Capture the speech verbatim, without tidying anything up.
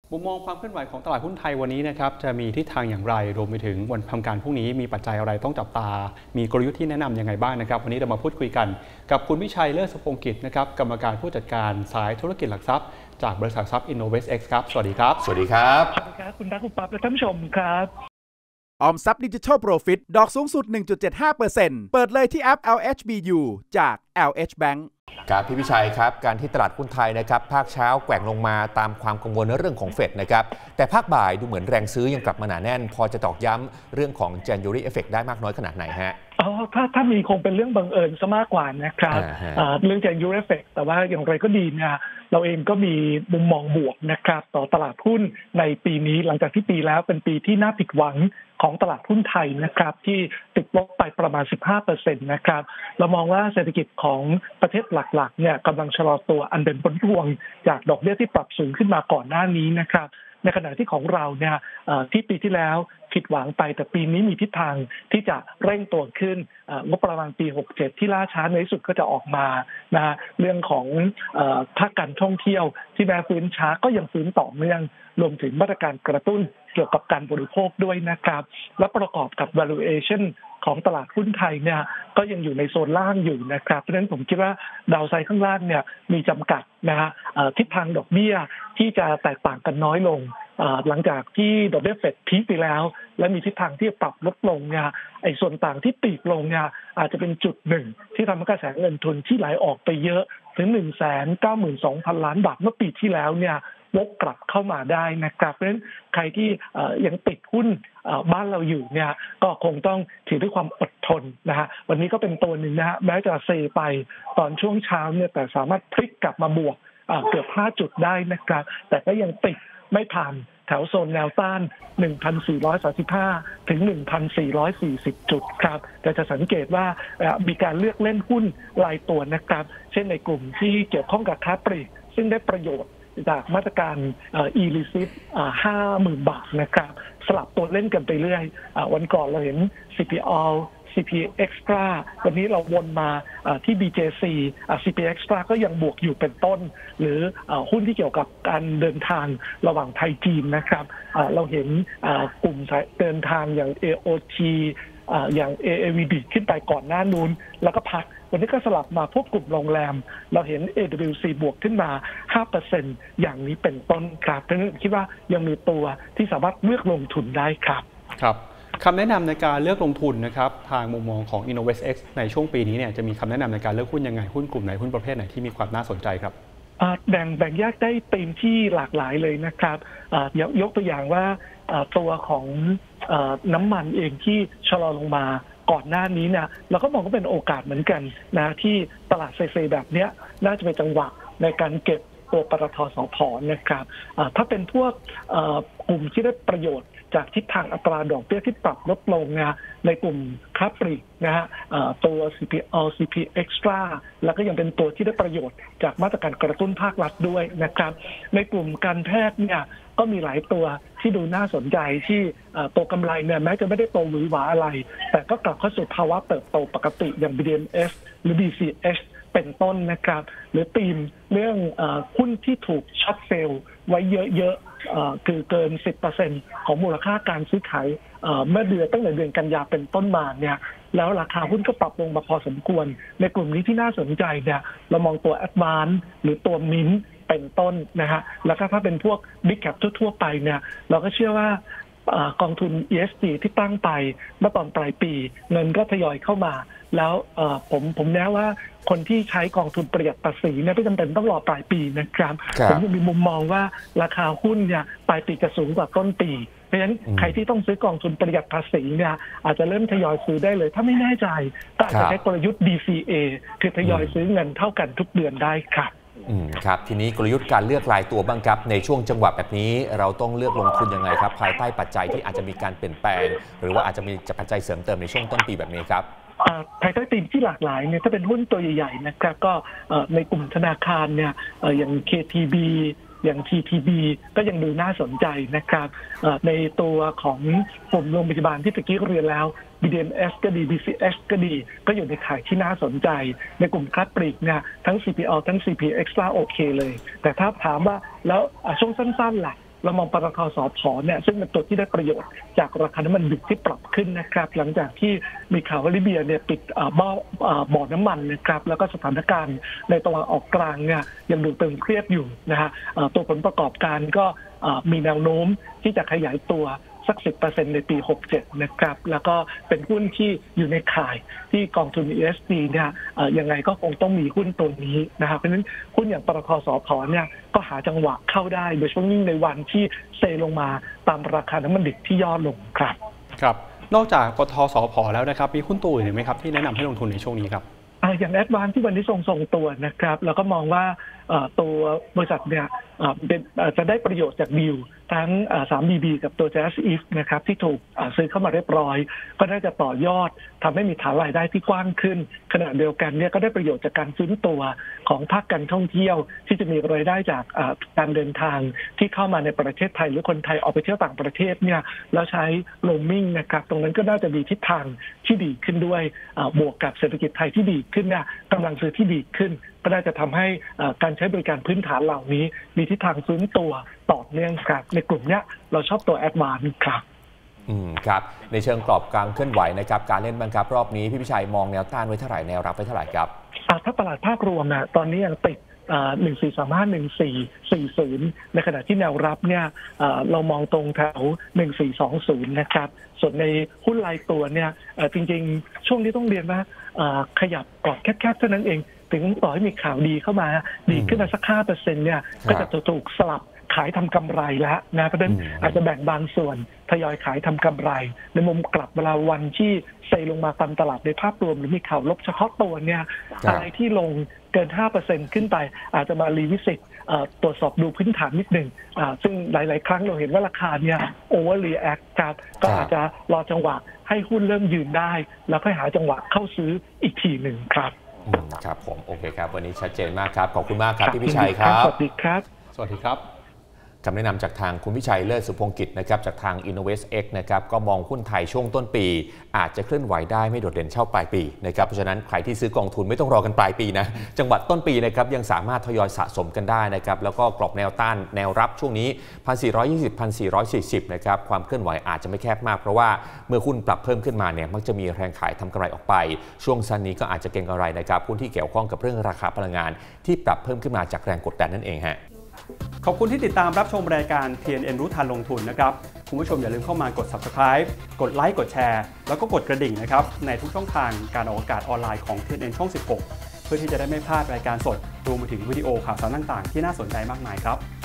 มุมมองความเคลื่อนไหวของตลาดหุ้นไทยวันนี้นะครับจะมีทิศทางอย่างไรรวมไปถึงวันทำการพรุ่งนี้มีปัจจัยอะไรต้องจับตามีกลยุทธ์ที่แนะนำยังไงบ้างนะครับวันนี้เรามาพูดคุยกันกับคุณวิชัยเลิศสพงกิจนะครับกรรมการผู้จัดการสายธุรกิจหลักทรัพย์จากบริษัททรัพย์ InnovestX ครับสวัสดีครับสวัสดีครับสวัสดีครับคุณรักคุณปั๊บและท่านผู้ชมครับออมทรัพย์ดิจิทัลโปรฟิตดอกสูงสุด หนึ่งจุดเจ็ดห้าเปอร์เซ็นต์ เปิดเลยที่แอป แอล เอช บี ยู จาก แอล เอช Bank ครับพี่พิชัยครับการที่ตลาดหุ้นไทยนะครับภาคเช้าแกว่งลงมาตามความกังวลในเรื่องของเฟดนะครับแต่ภาคบ่ายดูเหมือนแรงซื้อยังกลับมาหนาแน่นพอจะตอกย้ำเรื่องของ January Effect ได้มากน้อยขนาดไหนฮะอ๋อถ้าถ้ามีคงเป็นเรื่องบังเอิญซะมากกว่านะครับเรื่อง January Effect แต่ว่าอย่างไรก็ดีเนี่ยเราเองก็มีมุมมองบวกนะครับต่อตลาดหุ้นในปีนี้หลังจากที่ปีแล้วเป็นปีที่น่าผิดหวังของตลาดหุ้นไทยนะครับที่ติดลบไปประมาณ สิบห้าเปอร์เซ็นต์ นะครับเรามองว่าเศรษฐกิจของประเทศหลักๆเนี่ยกำลังชะลอตัวอันเป็นผลพวงจากดอกเบี้ยที่ปรับสูงขึ้นมาก่อนหน้านี้นะครับในขณะที่ของเราเนี่ยที่ปีที่แล้วผิดหวังไปแต่ปีนี้มีทิศทางที่จะเร่งตัวขึ้นงบประมาณปีหกเจ็ดที่ล่าช้าในที่สุดก็จะออกมานะเรื่องของภาคการท่องเที่ยวที่แม้ฟื้นช้าก็ยังฟื้นต่อเนื่องรวมถึงมาตรการกระตุ้นเกี่ยวกับการบริโภคด้วยนะครับและประกอบกับ valuation ของตลาดหุ้นไทยเนี่ยก็ยังอยู่ในโซนล่างอยู่นะครับเพราะฉะนั้นผมคิดว่าดาวไซด์ข้างล่างเนี่ยมีจำกัดนะฮะทิศทางดอกเบี้ยที่จะแตกต่างกันน้อยลงหลังจากที่ดอกเบี้ยเฟดพีคไปแล้วและมีทิศทางที่ปรับลดลงเนี่ยไอ้ส่วนต่างที่ปีกลงเนี่ยอาจจะเป็นจุดหนึ่งที่ทำให้กระแสเงินทุนที่ไหลออกไปเยอะถึง หนึ่งแสนเก้าหมื่นสองพัน ล้านบาทเมื่อปีที่แล้วเนี่ยวกกลับเข้ามาได้นะครับเพราะฉะนั้นใครที่ยังติดหุ้นบ้านเราอยู่เนี่ยก็คงต้องถือด้วยความอดทนนะฮะวันนี้ก็เป็นตัวหนึ่งนะฮะแม้จะเซไปตอนช่วงเช้าเนี่ยแต่สามารถพลิกกลับมาบวกเกือบห้าจุดได้นะครับแต่ก็ยังติดไม่ผ่านแถวโซนแนวต้าน หนึ่งพันสี่ร้อยสามสิบห้า ถึง หนึ่งพันสี่ร้อยสี่สิบ จุดครับแต่จะสังเกตว่ามีการเลือกเล่นหุ้นรายตัวนะครับเช่นในกลุ่มที่เกี่ยวข้องกับค้าปลีกซึ่งได้ประโยชน์จากมาตรการ e-receipt ห้าหมื่น บาทนะครับสลับตัวเล่นกันไปเรื่อยวันก่อนเราเห็น ซี พี แอล ซี พี Extra วันนี้เราวนมาที่ บี เจ ซี ซี พี Extra ก็ยังบวกอยู่เป็นต้นหรือหุ้นที่เกี่ยวกับการเดินทางระหว่างไทยจีนนะครับเราเห็นกลุ่มเดินทางอย่าง เอ โอ ที อย่าง เอ เอ วี ดี ขึ้นไปก่อนหน้านู้นแล้วก็พักวันนี้ก็สลับมาพวกกลุ่มโรงแรมเราเห็น เอ ดับเบิลยู ซี บวกขึ้นมา ห้าเปอร์เซ็นต์ อย่างนี้เป็นต้นครับเพราะฉะนั้นคิดว่ายังมีตัวที่สามารถเลือกลงทุนได้ครับครับคำแนะนำในการเลือกลงทุนนะครับทางมุมมองของ InnovestX ในช่วงปีนี้เนี่ยจะมีคำแนะนำในการเลือกหุ้นยังไงหุ้นกลุ่มไหนหุ้นประเภทไหนที่มีความน่าสนใจครับแบ่งแบ่งแยกได้ธีมที่หลากหลายเลยนะครับยกตัวอย่างว่าตัวของน้ำมันเองที่ชะลอลงมาก่อนหน้านี้เนี่ยเราก็มองว่าเป็นโอกาสเหมือนกันนะที่ตลาดเซๆแบบนี้น่าจะเป็นจังหวะในการเก็บตัวปตท.สผ.นะครับถ้าเป็นพวกกลุ่มที่ได้ประโยชน์จากทิศทางอัตราดอกเบี้ยที่ปรับลดลงนะในกลุ่มค้าปลีกนะฮะตัว ซี พี แอล ซี พี Extra แล้วก็ยังเป็นตัวที่ได้ประโยชน์จากมาตรการกระตุ้นภาครัฐด้วยนะครับในกลุ่มการแพทย์เนี่ยก็มีหลายตัวที่ดูน่าสนใจที่ตัวกำไรเนี่ยแม้จะไม่ได้โตหวือหวาอะไรแต่ก็กลับเข้าสู่ภาวะเติบโตปกติอย่าง บี ดี เอ็ม เอส หรือ บี ซี เอช เป็นต้นนะครับหรือธีมเรื่องหุ้นที่ถูกช็อตเซลล์ไว้เยอะๆคือเกิน สิบเปอร์เซ็นต์ ของมูลค่าการซื้อขายเมื่อเดือนตั้งแต่เดือนกันยาเป็นต้นมาเนี่ยแล้วราคาหุ้นก็ปรับลงมาพอสมควรในกลุ่มนี้ที่น่าสนใจเนี่ยเรามองตัว Advance หรือตัว Mint เป็นต้นนะฮะแล้วก็ถ้าเป็นพวก Big Cap ทั่วๆไปเนี่ยเราก็เชื่อว่ากองทุน อี เอส จี ที่ตั้งไปเมื่อตอนปลายปีเงินก็ทยอยเข้ามาแล้วผมผมแนะว่าคนที่ใช้กองทุนประหยัดภาษีเนี่ยไม่จำเป็นต้องรอปลายปีนะครับผมยังมีมุมมองว่าราคาหุ้นเนี่ยปลายปีจะสูงกว่าต้นปีเพราะฉะนั้นใครที่ต้องซื้อกองทุนประหยัดภาษีเนี่ยอาจจะเริ่มทยอยซื้อได้เลยถ้าไม่แน่ใจก็อาจจะใช้กลยุทธ์ ดี ซี เอ คือทยอยซื้อเงินเท่ากันทุกเดือนได้ครับครับทีนี้กลยุทธ์การเลือกรายตัวบ้างครับในช่วงจังหวะแบบนี้เราต้องเลือกลงทุนยังไงครับภายใต้ปัจจัยที่อาจจะมีการเปลี่ยนแปลงหรือว่าอาจจะมีปัจจัยเสริมเติมในช่วงต้นปีแบบนี้ครับภายใต้ธีมที่หลากหลายเนี่ยถ้าเป็นหุ้นตัวใหญ่ๆนะครับก็ในกลุ่มธนาคารเนี่ยอย่าง เค ที บี อย่าง ที ที บี ก็ยังดูน่าสนใจนะครับในตัวของกลุ่มโรงพยาบาลที่ตะกี้เรียนแล้ว บี ดี เอ็ม เอส ก็ดี บี ซี เอช ก็ดีก็อยู่ในข่ายที่น่าสนใจในกลุ่มค้าปลีกเนี่ยทั้ง ซี พี แอล ทั้ง ซี พี Extra โอเคเลยแต่ถ้าถามว่าแล้วช่วงสั้นๆล่ะเรามองปตท.สผ.เนี่ยซึ่งเป็นตัวที่ได้ประโยชน์จากราคาน้ำมันดิบที่ปรับขึ้นนะครับหลังจากที่มีข่าวว่าลิเบียเนี่ยปิดบ่อบ่อน้ำมันนะครับแล้วก็สถานการณ์ในตะวันออกกลางเนี่ยยังดูตึงเครียดอยู่นะฮะตัวผลประกอบการก็มีแนวโน้มที่จะขยายตัวสัก สิบเปอร์เซ็นต์ ในปีหกสิบเจ็ดนะครับแล้วก็เป็นหุ้นที่อยู่ในข่ายที่กองทุน อี เอส ดี เนี่ยยังไงก็คงต้องมีหุ้นตัวนี้นะครับเพราะฉะนั้นหุ้นอย่างปตท.สผ.เนี่ยก็หาจังหวะเข้าได้โดยเฉพาะยิ่งในวันที่เซลงมาตามราคาน้ำมันดิบที่ย่อลงครับครับนอกจากปตท.สผ.แล้วนะครับมีหุ้นตัวอื่นไหมครับที่แนะนำให้ลงทุนในช่วงนี้ครับอย่างแอดวานซ์ที่วันนี้ทรงๆตัวนะครับแล้วก็มองว่าตัวบริษัทเนี่ยจะได้ประโยชน์จากดีลทั้ง ทรี บี บี กับตัว Jazz If นะครับที่ถูกซื้อเข้ามาเรียบร้อยก็น่าจะต่อยอดทำให้มีฐานรายได้ที่กว้างขึ้นขณะเดียวกันเนี่ยก็ได้ประโยชน์จากการฟื้นตัวของภาคการท่องเที่ยวที่จะมีรายได้จากการเดินทางที่เข้ามาในประเทศไทยหรือคนไทยออกไปเที่ยวต่างประเทศเนี่ยแล้วใช้โรมมิ่งนะครับตรงนั้นก็น่าจะมีทิศทางที่ดีขึ้นด้วยบวกกับเศรษฐกิจไทยที่ดีขึ้นเนี่ยกำลังซื้อที่ดีขึ้นก็น่าจะทำให้การใช้บริการพื้นฐานเหล่านี้มีทิศทางฟื้นตัวต่อเนื่องครับในกลุ่มนี้เราชอบตัวแอดวานซ์ครับอืมครับในเชิงกรอบการเคลื่อนไหวนะครับการเล่นบังคับรอบนี้พี่พิชัยมองแนวต้านไว้เท่าไหร่แนวรับไว้เท่าไหร่ครับถ้าตลาดภาพรวมนะตอนนี้ยังติดหนึ่งสี่สามห้า หนึ่งสี่สี่ศูนย์ในขณะที่แนวรับเนี่ยเรามองตรงแถวหนึ่งสี่สองศูนย์นะครับส่วนในหุ้นรายตัวเนี่ยจริงๆช่วงนี้ต้องเรียนว่าขยับกรอบแคบๆเท่านั้นเองถึงต่อให้มีข่าวดีเข้ามาดีขึ้นมาสัก ห้าเปอร์เซ็นต์ เนี่ยก็จะถูกสลับขายทำกำไรแล้วนะเพราะฉะนั้นอาจจะแบ่งบางส่วนทยอยขายทำกำไรในมุมกลับเวลาวันที่เซลงมาตามตลาดในภาพรวมหรือมีข่าวลบเฉพาะตัวเนี่ยอะไรที่ลงเกิน ห้าเปอร์เซ็นต์ ขึ้นไปอาจจะมารีวิสิตตรวจสอบดูพื้นฐานนิดหนึ่งซึ่งหลายๆครั้งเราเห็นว่าราคาเนี่ยโอเวอร์รีแอคครับก็อาจจะรอจังหวะให้หุ้นเริ่มยืนได้แล้วค่อยหาจังหวะเข้าซื้ออีกทีหนึ่งครับครับผมโอเคครับวันนี้ชัดเจนมากครับขอบคุณมากครับพี่พิชัยครับสวัสดีครับสวัสดีครับคำแนะนำจากทางคุณพิชัยเลิศสุพงศ์กิจนะครับจากทาง InnovestX นะครับก็มองหุ้นไทยช่วงต้นปีอาจจะเคลื่อนไหวได้ไม่โดดเด่นเท่าปลายปีนะครับเพราะฉะนั้นใครที่ซื้อกองทุนไม่ต้องรอกันปลายปีนะจังหวะต้นปีนะครับยังสามารถทยอยสะสมกันได้นะครับแล้วก็กรอบแนวต้านแนวรับช่วงนี้ หนึ่งพันสี่ร้อยยี่สิบ หนึ่งพันสี่ร้อยสี่สิบ นะครับความเคลื่อนไหวอาจจะไม่แคบมากเพราะว่าเมื่อหุ้นปรับเพิ่มขึ้นมาเนี่ยมักจะมีแรงขายทำกำไรออกไปช่วงสั้นนี้ก็อาจจะเก็งกำไรนะครับหุ้นที่เกี่ยวข้องกับเรื่องราคาพลังงานที่ปรับเพิ่มขึ้นมาจากแรงกดดันนั่นเองฮะขอบคุณที่ติดตามรับชมรายการ ที เอ็น เอ็น รู้ทันลงทุนนะครับคุณผู้ชมอย่าลืมเข้ามากด ซับสไครบ์ กดไลค์กดแชร์แล้วก็กดกระดิ่งนะครับในทุกช่องทางการออกอากาศออนไลน์ของ ที เอ็น เอ็น ช่อง สิบหกเพื่อที่จะได้ไม่พลาดรายการสดรวมไปถึงวิดีโอข่าวสารต่างๆที่น่าสนใจมากมายครับ